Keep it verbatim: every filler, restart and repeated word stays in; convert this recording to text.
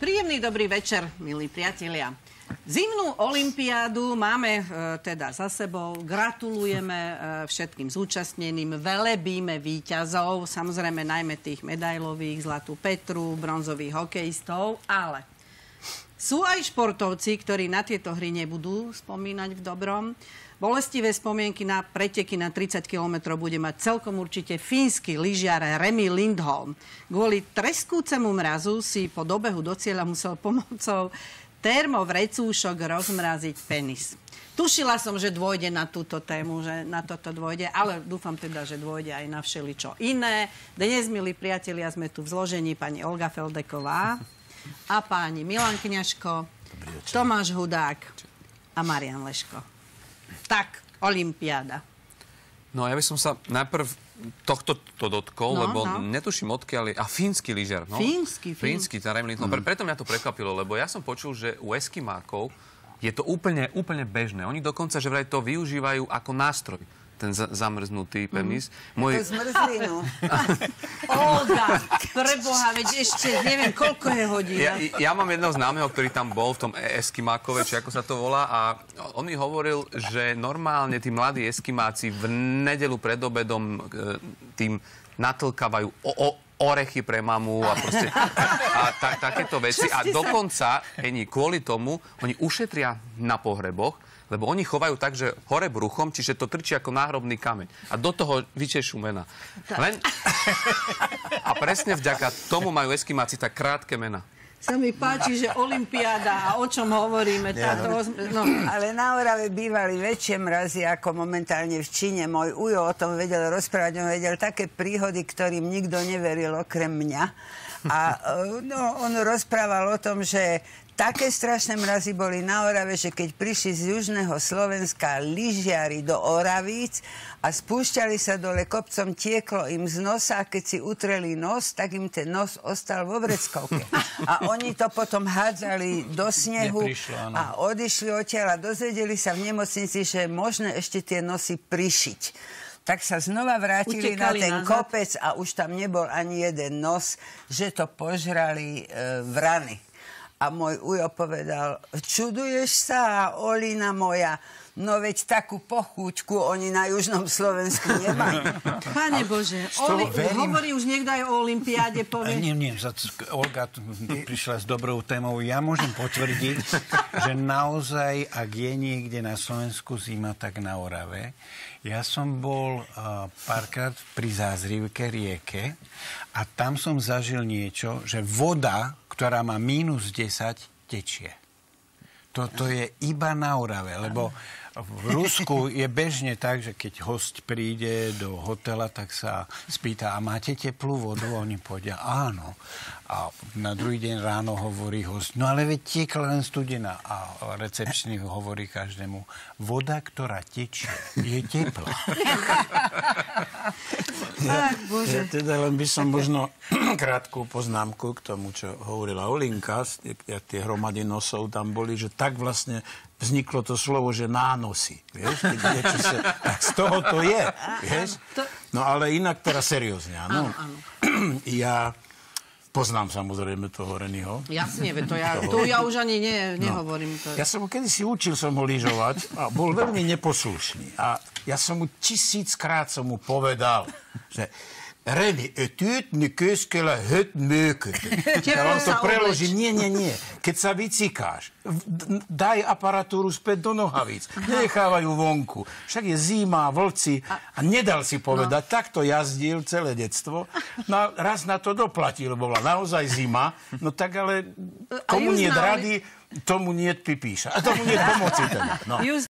Príjemný dobrý večer, milí priatelia. Zimnú olympiádu máme e, teda za sebou. Gratulujeme e, všetkým zúčastneným, velebíme víťazov, samozrejme najmä tých medailových, zlatú Petru, bronzových hokejistov, ale sú aj športovci, ktorí na tieto hry nebudú spomínať v dobrom. Bolestivé spomienky na preteky na tridsať kilometrov bude mať celkom určite fínsky lyžiar Remi Lindholm. Kvôli treskúcemu mrazu si po dobehu do cieľa musel pomocou termovrecúšok rozmraziť penis. Tušila som, že dôjde na túto tému, že na toto dôjde, ale dúfam teda, že dôjde aj na všeličo iné. Dnes, milí priatelia, sme tu v zložení pani Olga Feldeková a páni Milan Kňažko, Tomáš Hudák a Marian Leško. Tak, olympiáda. No, ja by som sa najprv tohto to dotkol, no, lebo no. netuším odkiaľ je... A fínsky lyžiar, no? Fínsky, fínsky. Fínsky, Remi Lindholm. Mm. Preto mňa to prekvapilo, lebo ja som počul, že u Eskimákov je to úplne, úplne bežné. Oni dokonca, že vraj to využívajú ako nástroj. Ten zamrznutý penis. Mm. Môj... To zmrzlinu. Olga, preboha, veď ešte neviem, koľko je hodín. Ja, ja mám jedného známeho, ktorý tam bol v tom Eskimákove, či ako sa to volá, a on mi hovoril, že normálne tí mladí Eskimáci v nedeľu pred obedom tým natlkávajú o, o, orechy pre mamu a proste a ta, takéto veci. A dokonca, Eni, kvôli tomu, oni ušetria na pohreboch, lebo oni chovajú tak, že hore bruchom, čiže to trčí ako náhrobný kameň. A do toho vyčešú mena. Len... A presne vďaka tomu majú Eskimáci tak krátke mena. Sa mi páči, že olympiáda a o čom hovoríme. Táto... No. Ale na Orave bývali väčšie mrazy ako momentálne v Číne. Môj ujo o tom vedel rozprávať. On vedel také príhody, ktorým nikto neveril okrem mňa. A no, on rozprával o tom, že také strašné mrazy boli na Orave, že keď prišli z južného Slovenska lyžiari do Oravíc a spúšťali sa dole kopcom, tieklo im z nosa a keď si utreli nos, tak im ten nos ostal vo vreckovke. A oni to potom hádzali do snehu a odišli odtiaľ a dozvedeli sa v nemocnici, že je možné ešte tie nosy prišiť. Tak sa znova vrátili Utekali na ten nazad. kopec a už tam nebol ani jeden nos, že to požrali e, vrany. A môj ujo povedal, čuduješ sa, Olina moja, no veď takú pochúťku oni na južnom Slovensku nemajú. Pane Bože, Oli, verím... hovorí už niekto aj o olympiáde, povie. Nie, nie, Olga prišla s dobrou témou. Ja môžem potvrdiť, že naozaj, ak je niekde na Slovensku zima, tak na Orave. Ja som bol uh, párkrát pri Zázrivke rieke a tam som zažil niečo, že voda, ktorá má mínus desať, tečie. Toto je iba na Orave, lebo v Rusku je bežne tak, že keď host príde do hotela, tak sa spýta, a máte teplú vodu? A oni povedia, áno. A na druhý deň ráno hovorí host, no ale veď tiekla len studená. A recepčný hovorí každému, voda, ktorá tečie, je teplá. Tak, Bože. Ja teda len by som možno krátku poznámku k tomu, čo hovorila Olinka, jak tie hromady nosov tam boli, že tak vlastne vzniklo to slovo, že nánosy. Vieš? Keď niečo sa, tak z toho to je. Vieš? No ale inak teraz seriózne. Áno? Ja poznám samozrejme toho Reniho. Jasne, to ja, to ja už ani ne, nehovorím. To. No. Ja som ho kedysi učil som ho lyžovať a bol veľmi neposlušný. A ja som mu tisíckrát som mu povedal, že Reni, etude ne qu'est-ce que la hut möke. Ja vám to preložím. Nie, nie, nie. Keď sa vycikáš, daj aparatúru späť do nohavíc. Nechávajú vonku. Však je zima, vlci. A nedal si povedať, no. Takto jazdil celé detstvo. No raz na to doplatil, lebo bola naozaj zima. No tak ale komu nie rady, tomu nie pipíša. A tomu nie pomoci teda. No.